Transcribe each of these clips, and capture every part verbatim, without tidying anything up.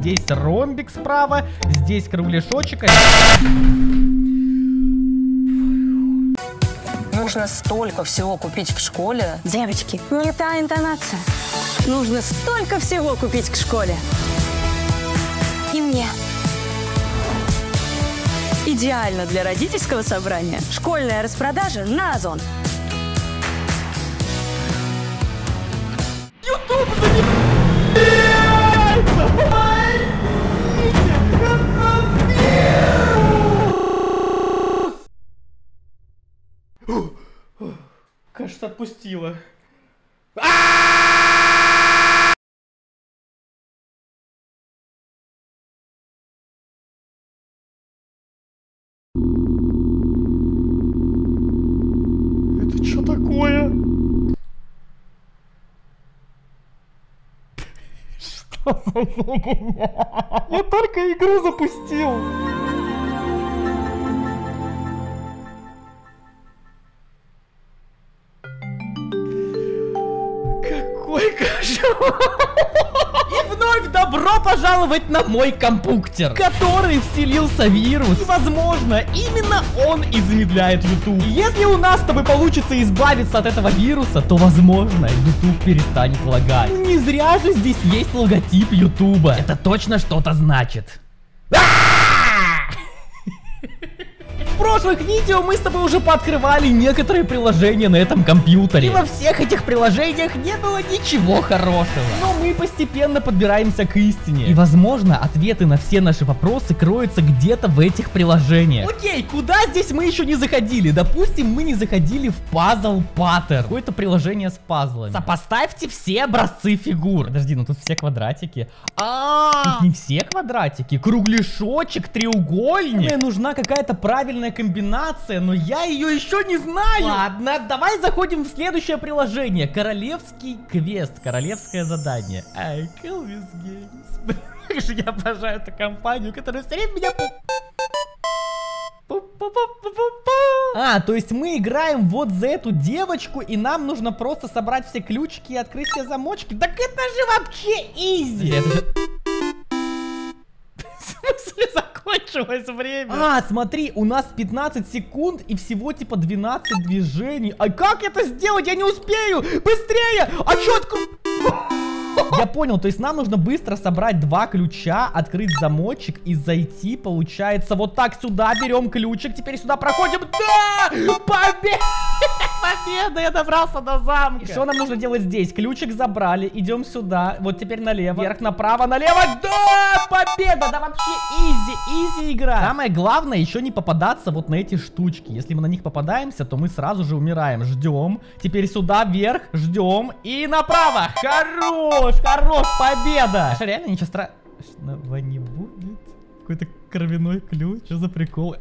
Здесь ромбик справа, здесь кругляшочек. Нужно столько всего купить в школе. Девочки, не та интонация. Нужно столько всего купить к школе. И мне. Идеально для родительского собрания. Школьная распродажа на Озон. Ютуб Кажется, отпустила. Это что такое? Что за фигня? Я только игру запустил. Какой кошмар! И вновь добро пожаловать на мой компьютер, в который вселился вирус. И, возможно, именно он и замедляет YouTube. И если у нас с тобой получится избавиться от этого вируса, то, возможно, YouTube перестанет лагать. Не зря же здесь есть логотип YouTube. Это точно что-то значит. В прошлых видео мы с тобой уже пооткрывали некоторые приложения на этом компьютере. И во всех этих приложениях не было ничего хорошего. Но мы постепенно подбираемся к истине. И, возможно, ответы на все наши вопросы кроются где-то в этих приложениях. Окей, куда здесь мы еще не заходили? Допустим, мы не заходили в Puzzle Pattern. Какое-то приложение с пазлами. Сопоставьте все образцы фигур. Подожди, ну тут все квадратики. А, тут не все квадратики. Кругляшочек, треугольник. Мне нужна какая-то правильная комбинация, но я ее еще не знаю. Ладно, давай заходим в следующее приложение. Королевский квест, королевское задание. I kill this games. Как же я обожаю эту компанию, которая все время меня... А, то есть мы играем вот за эту девочку, и нам нужно просто собрать все ключики и открыть все замочки. Так это же вообще изи. В смысле закончилось время? А, смотри, у нас пятнадцать секунд и всего типа двенадцать движений. А как это сделать? Я не успею! Быстрее! А чё открыть? Я понял, то есть нам нужно быстро собрать два ключа, открыть замочек и зайти, получается, вот так сюда берем ключик, теперь сюда проходим. Да! Победа! Победа! Я добрался до замка. И что нам нужно делать здесь? Ключик забрали, идем сюда, вот теперь налево, вверх, направо, налево. Да! Победа! Да вообще изи, изи игра. Самое главное еще не попадаться вот на эти штучки. Если мы на них попадаемся, то мы сразу же умираем. Ждем, теперь сюда вверх, ждем и направо. Хорош! Хорош, победа! Что, реально ничего страшного не будет? Какой-то кровяной ключ, что за прикол?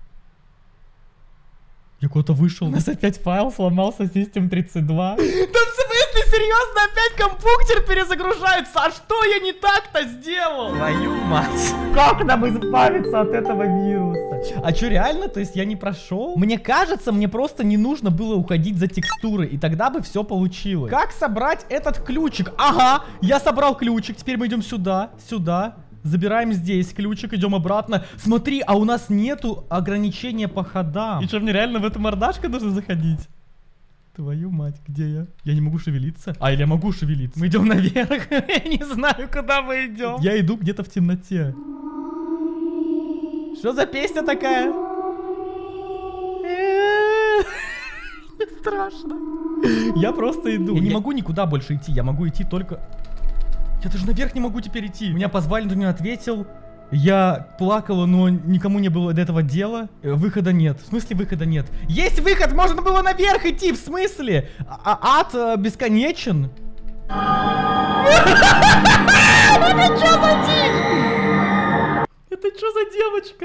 Я куда-то вышел. У нас опять файл сломался, System тридцать два. Да в смысле, серьезно, опять компьютер перезагружается? А что я не так-то сделал? Твою мать. Как нам избавиться от этого вируса? А что, реально? То есть я не прошел? Мне кажется, мне просто не нужно было уходить за текстуры, и тогда бы все получилось. Как собрать этот ключик? Ага, я собрал ключик, теперь мы идем сюда, сюда. Забираем здесь ключик, идем обратно. Смотри, а у нас нету ограничения по ходам. И что, мне реально в эту мордашку нужно заходить? Твою мать, где я? Я не могу шевелиться. А, или я могу шевелиться? Мы идем наверх. Я не знаю, куда мы идем. Я иду где-то в темноте. Что за песня такая? Страшно. Я просто иду. Я не могу никуда больше идти. Я могу идти только... Я даже наверх не могу теперь идти. Меня позвали, но не ответил. Я плакала, но никому не было до этого дела. Выхода нет. В смысле выхода нет? Есть выход! Можно было наверх идти! В смысле? А ад э, бесконечен? Это что за дичь? Это что за девочка?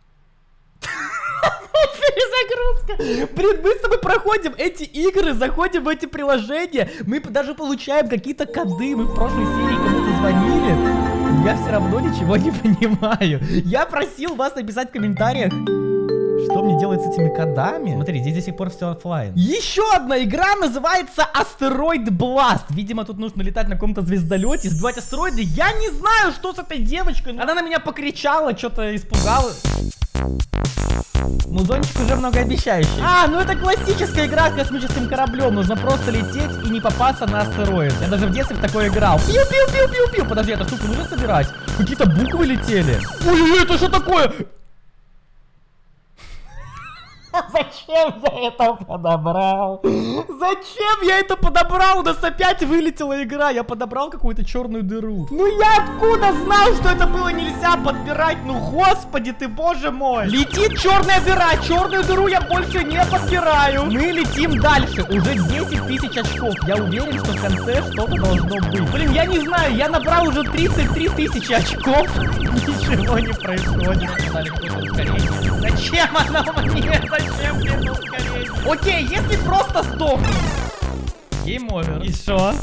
Перезагрузка. Блин, мы с тобой проходим эти игры, заходим в эти приложения. Мы даже получаем какие-то коды. Мы в прошлой серии кому-то звонили. Я все равно ничего не понимаю. Я просил вас написать в комментариях, что мне делать с этими кодами? Смотри, здесь до сих пор все оффлайн. Еще одна игра называется Астероид Blast. Видимо, тут нужно летать на каком-то звездолете, сбивать астероиды. Я не знаю, что с этой девочкой. Она на меня покричала, что-то испугала. Ну, зонтик уже многообещающий. А, ну это классическая игра с космическим кораблем. Нужно просто лететь и не попасться на астероид. Я даже в детстве в такое играл. Пиу-пиу-пиу-пиу-пиу. Подожди, эту штуку нужно собирать? Какие-то буквы летели. Ой-ой-ой, это что такое? Зачем я это подобрал? Зачем я это подобрал? У нас опять вылетела игра. Я подобрал какую-то черную дыру. Ну я откуда знал, что это было нельзя подбирать? Ну господи ты, боже мой. Летит черная дыра. Черную дыру я больше не подбираю. Мы летим дальше. Уже десять тысяч очков. Я уверен, что в конце что-то должно быть. Блин, я не знаю. Я набрал уже тридцать три тысячи очков. Ничего не происходит. Зачем она мне? Зачем мне это ускорение? Окей, если просто стоп. Game over. И шо?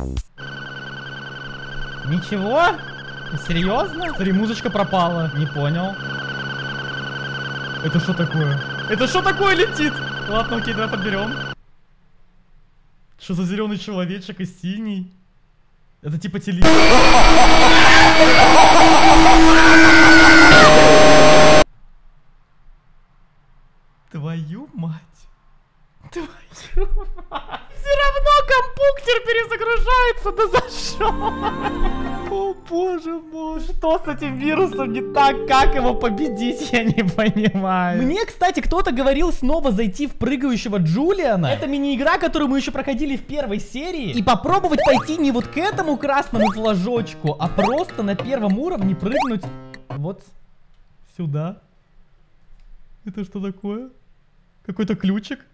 Ничего? Серьезно? Смотри, музычка пропала. Не понял. Это что такое? Это что такое летит? Ладно, окей, давай подберем. Что за зеленый человечек и синий? Это типа телевизор. Твою мать. Твою мать. Все равно компьютер перезагружается. Да за что? О боже мой. Что с этим вирусом не так? Как его победить? Я не понимаю. Мне, кстати, кто-то говорил снова зайти в прыгающего Джулиана. Это мини-игра, которую мы еще проходили в первой серии. И попробовать пойти не вот к этому красному флажочку, а просто на первом уровне прыгнуть вот сюда. Это что такое? Какой-то ключик.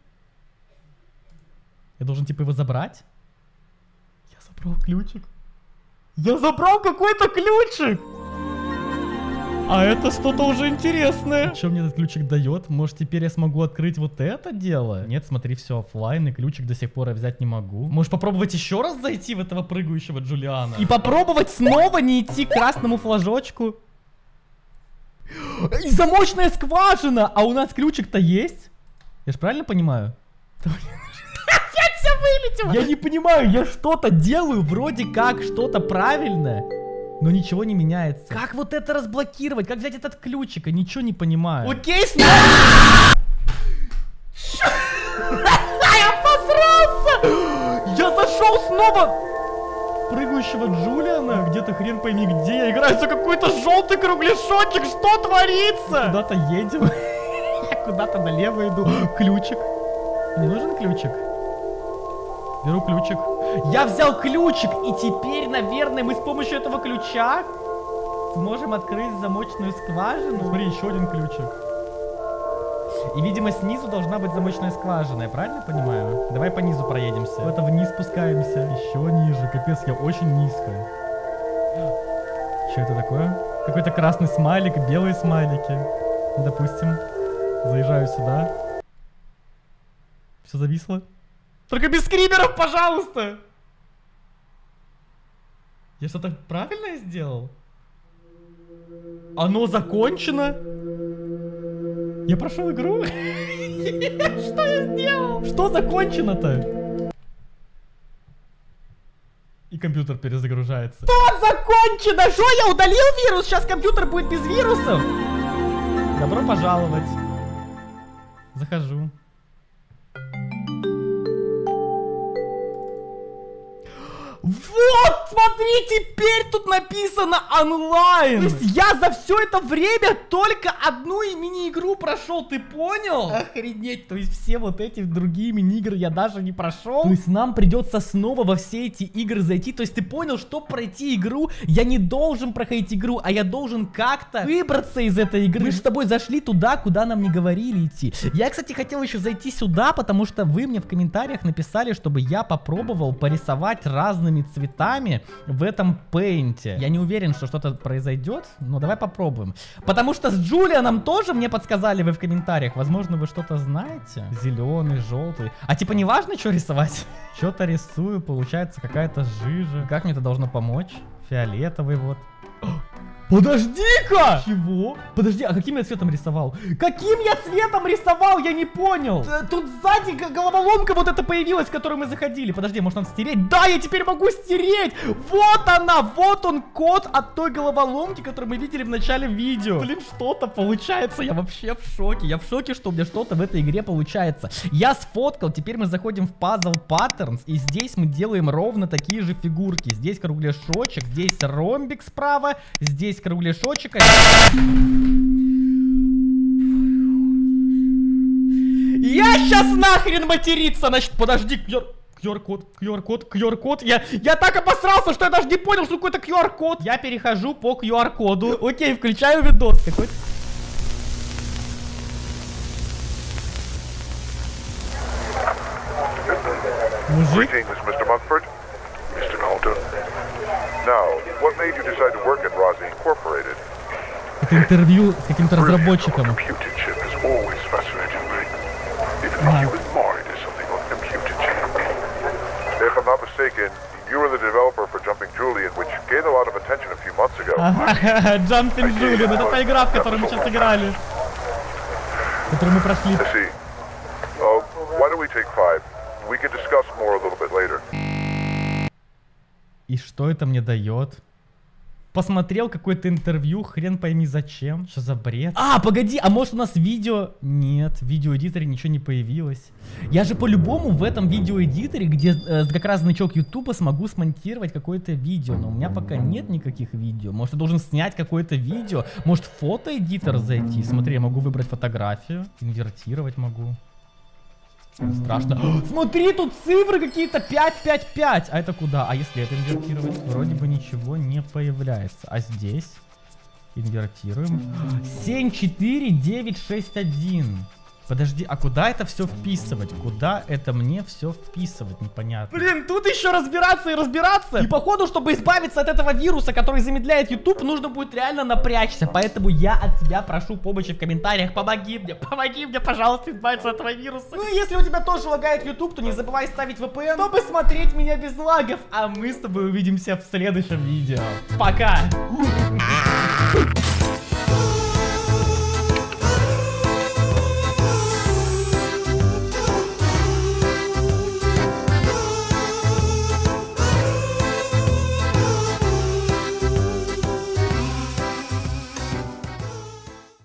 Я должен типа его забрать? Я забрал ключик. Я забрал какой-то ключик! А это что-то уже интересное. Что мне этот ключик дает? Может, теперь я смогу открыть вот это дело? Нет, смотри, все оффлайн, и ключик до сих пор я взять не могу. Может, попробовать еще раз зайти в этого прыгающего Джулиана? И попробовать снова не идти к красному флажочку? Замочная скважина! А у нас ключик-то есть? Я же правильно понимаю? Опять все вылетело! Я не понимаю, я что-то делаю вроде как что-то правильное, но ничего не меняется. Как вот это разблокировать? Как взять этот ключик? Я ничего не понимаю. Окей, снова! Я посрался! Я зашел снова прыгающего Джулиана. Где-то хрен пойми где. Я играю за какой-то желтый кругляшочек. Что творится? Куда-то едем. Я куда-то налево иду. Ключик. Не нужен ключик? Беру ключик. Я взял ключик. И теперь, наверное, мы с помощью этого ключа сможем открыть замочную скважину. Смотри, еще один ключик. И, видимо, снизу должна быть замочная скважина. Я правильно понимаю? Давай по низу проедемся. Это вниз спускаемся. Еще ниже. Капец, я очень низко. Что это такое? Какой-то красный смайлик, белые смайлики. Допустим. Заезжаю сюда. Все зависло. Только без скримеров, пожалуйста! Я что-то правильное сделал? Оно закончено? Я прошел игру? Что я сделал? Что закончено-то? И компьютер перезагружается. Что закончено? Что, я удалил вирус? Сейчас компьютер будет без вирусов. Добро пожаловать. Захожу. Вот, смотри, теперь тут написано онлайн. То есть я за все это время только одну мини-игру прошел, ты понял? Охренеть, то есть все вот эти другие мини-игры я даже не прошел. То есть нам придется снова во все эти игры зайти. То есть ты понял, что пройти игру, я не должен проходить игру, а я должен как-то выбраться из этой игры. Мы же с тобой зашли туда, куда нам не говорили идти. Я, кстати, хотел еще зайти сюда, потому что вы мне в комментариях написали, чтобы я попробовал порисовать разные цветами в этом пейнте. Я не уверен, что что-то произойдет, но давай попробуем. Потому что с Джулианом тоже мне подсказали вы в комментариях. Возможно, вы что-то знаете. Зеленый, желтый. А типа не важно, что рисовать? Что-то рисую, получается какая-то жижа. Как мне это должно помочь? Фиолетовый вот. Подожди-ка! Чего? Подожди, а каким я цветом рисовал? Каким я цветом рисовал? Я не понял. Тут сзади головоломка вот эта появилась, в которую мы заходили. Подожди, может надо стереть? Да, я теперь могу стереть! Вот она! Вот он код от той головоломки, которую мы видели в начале видео. Блин, что-то получается. Я вообще в шоке. Я в шоке, что у меня что-то в этой игре получается. Я сфоткал. Теперь мы заходим в Puzzle Patterns. И здесь мы делаем ровно такие же фигурки. Здесь кругляшочек, здесь ромбик справа, здесь кругляшочек. Я сейчас нахрен материться начну. Подожди, ку ар-код, ку ар-код, ку ар-код. Я, я так обосрался, что я даже не понял, что какой-то ку ар-код. Я перехожу по ку ар-коду. Окей, включаю видос какой-то. Мужик. Это интервью с каким-то разработчиком. Ага. Ага, Jumping Julian, это та игра, в которую мы сейчас играли. Которую мы прошли. И что это мне дает? Посмотрел какое-то интервью, хрен пойми зачем. Что за бред? А, погоди, а может у нас видео... Нет, в видеоэдиторе ничего не появилось. Я же по-любому в этом видеоэдиторе, где э, как раз значок ютуба, смогу смонтировать какое-то видео. Но у меня пока нет никаких видео. Может, я должен снять какое-то видео? Может, в фотоэдитор зайти? Смотри, я могу выбрать фотографию. Инвертировать могу. Страшно. О, смотри, тут цифры какие-то пять пять пять. А это куда? А если это инвертировать? Вроде бы ничего не появляется. А здесь? Инвертируем. семь четыре девять шесть один. Подожди, а куда это все вписывать? Куда это мне все вписывать? Непонятно. Блин, тут еще разбираться и разбираться. И походу, чтобы избавиться от этого вируса, который замедляет YouTube, нужно будет реально напрячься. Поэтому я от тебя прошу помощи в комментариях. Помоги мне, помоги мне, пожалуйста, избавиться от этого вируса. Ну и если у тебя тоже лагает YouTube, то не забывай ставить ви пи эн, чтобы смотреть меня без лагов. А мы с тобой увидимся в следующем видео. Пока!